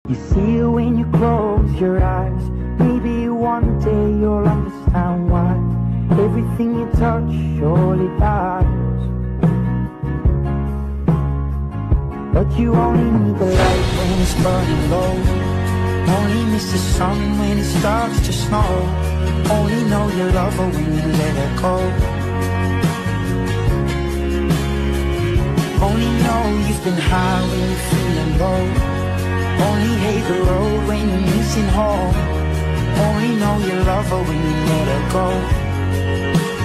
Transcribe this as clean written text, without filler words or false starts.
You see it when you close your eyes. Maybe one day you'll understand why everything you touch surely dies. But you only need the light when it's burning low. Only miss the sun when it starts to snow. Only know you love her when you let her go. Only know you've been high when you're feeling low. Only hate the road when you're missing home. Only know you love her when you let her go.